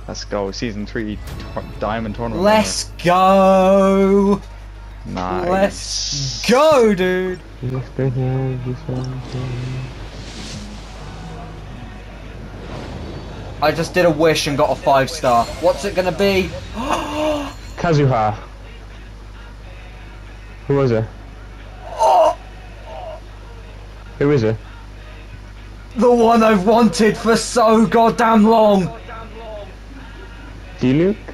Let's go. Season 3 Diamond Tournament. Let's go! Nice. Let's go, dude! I just did a wish and got a 5-star. What's it gonna be? Kazuha. Who was it? Who is it? The one I've wanted for so goddamn long! Diluc?